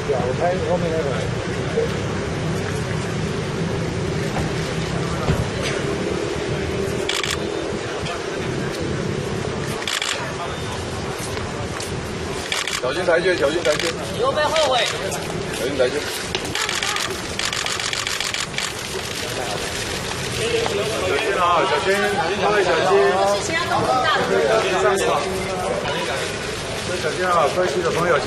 我拍后面那个。小心台阶，小心台阶。 以后别后悔。 小心台阶。小心啊，小心，各位小心。 其他动作大的。 小心上场。小心啊，摔机的朋友。